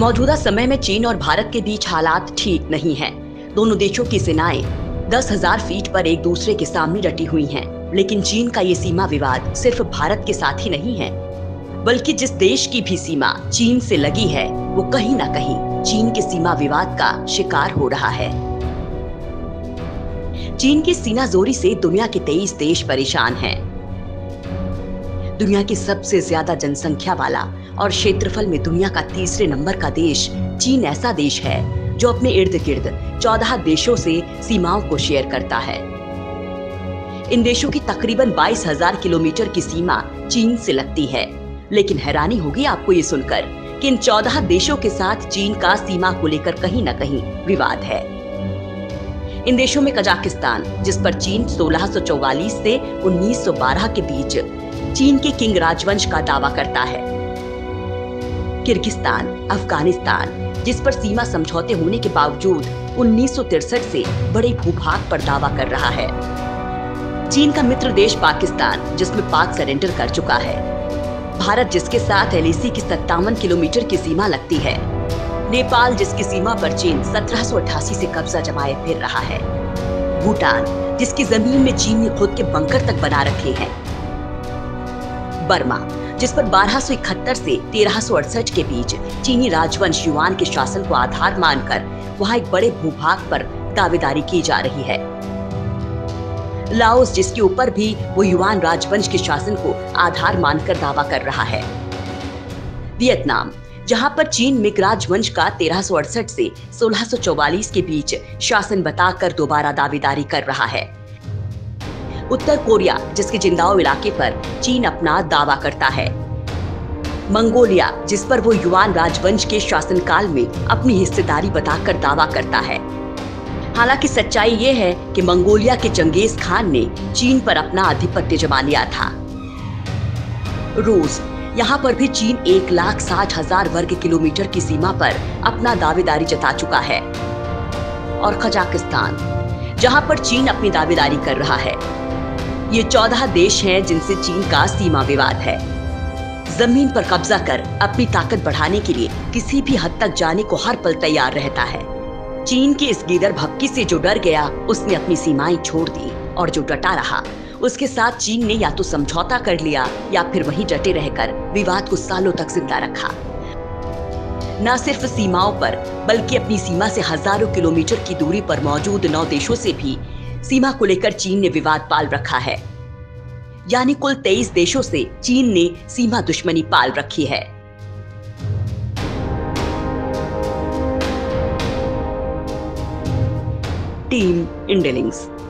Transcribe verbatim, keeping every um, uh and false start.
मौजूदा समय में चीन और भारत के बीच हालात ठीक नहीं हैं। दोनों देशों की सेनाएं दस हज़ार फीट पर एक दूसरे के सामने डटी हुई हैं। लेकिन चीन का ये सीमा विवाद सिर्फ भारत के साथ ही नहीं है, बल्कि जिस देश की भी सीमा चीन से लगी है वो कहीं ना कहीं चीन के सीमा विवाद का शिकार हो रहा है। चीन की सीनाजोरी से दुनिया के तेईस देश परेशान हैं। दुनिया की सबसे ज्यादा जनसंख्या वाला और क्षेत्रफल में दुनिया का तीसरे नंबर का देश चीन ऐसा देश है जो अपने इर्द गिर्द चौदह देशों से सीमाओं को शेयर करता है। इन देशों की तकरीबन बाईस हज़ार किलोमीटर की सीमा चीन से लगती है। लेकिन हैरानी होगी आपको ये सुनकर कि इन चौदह देशों के साथ चीन का सीमा को लेकर कहीं न कहीं विवाद है। इन देशों में कजाकिस्तान, जिस पर चीन सोलह सौ चौवालीस से उन्नीस सौ बारह के बीच चीन के किंग राजवंश का दावा करता है। किर्गिस्तान, अफगानिस्तान, जिस पर सीमा समझौते होने के बावजूद उन्नीस सौ तिरसठ से बड़े भूभाग पर दावा कर रहा है। चीन का मित्र देश पाकिस्तान, जिसमें पाक सरेंडर कर चुका है। भारत, जिसके साथ एल ए सी की सत्तावन किलोमीटर की सीमा लगती है। नेपाल, जिसकी सीमा पर चीन सत्रह सौ अट्ठासी से कब्जा जमाए फिर रहा है। भूटान, जिसकी जमीन में चीन ने खुद के बंकर तक बना रखे हैं। बर्मा, जिस पर बारह सौ इकहत्तर से तेरह सौ अड़सठ के बीच चीनी राजवंश युआन के शासन को आधार मानकर वहां एक बड़े भूभाग पर दावेदारी की जा रही है। लाओस, जिसके ऊपर भी वो युआन राजवंश के शासन को आधार मानकर दावा कर रहा है। वियतनाम, जहां पर चीन मिग राजवंश का तेरह सौ अड़सठ से सोलह सौ चौवालीस के बीच शासन बताकर दोबारा दावेदारी कर रहा है। उत्तर कोरिया, जिसके जिंदाओ इलाके पर चीन अपना दावा करता है। मंगोलिया, जिस पर वो युआन राजवंश के शासनकाल में अपनी हिस्सेदारी बताकर दावा करता है। हालांकि सच्चाई ये है कि मंगोलिया के चंगेज खान ने चीन पर अपना आधिपत्य जमा लिया था। रूस, यहाँ पर भी चीन एक लाख साठ हजार वर्ग किलोमीटर की सीमा पर अपना दावेदारी जता चुका है। और कजाकिस्तान, जहाँ पर चीन अपनी दावेदारी कर रहा है। ये चौदह देश हैं जिनसे चीन का सीमा विवाद है। जमीन पर कब्जा कर अपनी ताकत बढ़ाने के लिए किसी भी हद तक जाने को हर पल तैयार रहता है। चीन की इस गीदड़ भक्की से जो डर गया उसने अपनी सीमाएं छोड़ दी, और जो डटा रहा उसके साथ चीन ने या तो समझौता कर लिया या फिर वहीं डटे रहकर विवाद को सालों तक जिंदा रखा। न सिर्फ सीमाओं पर बल्कि अपनी सीमा से हजारों किलोमीटर की दूरी पर मौजूद नौ देशों से भी सीमा को लेकर चीन ने विवाद पाल रखा है। यानी कुल तेईस देशों से चीन ने सीमा दुश्मनी पाल रखी है। Team India links.